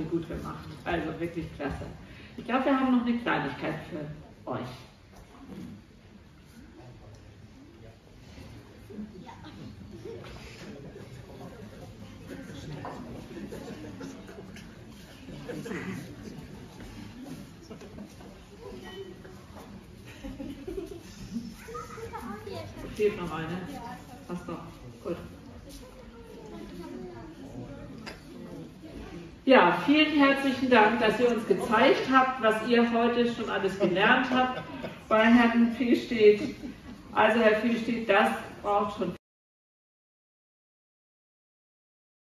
gut gemacht. Also wirklich klasse. Ich glaube, wir haben noch eine Kleinigkeit für euch. Fehlt noch eine. Passt doch. Gut. Ja, vielen herzlichen Dank, dass ihr uns gezeigt habt, was ihr heute schon alles gelernt habt bei Herrn Fielstedt. Also Herr Fielstedt, das braucht schon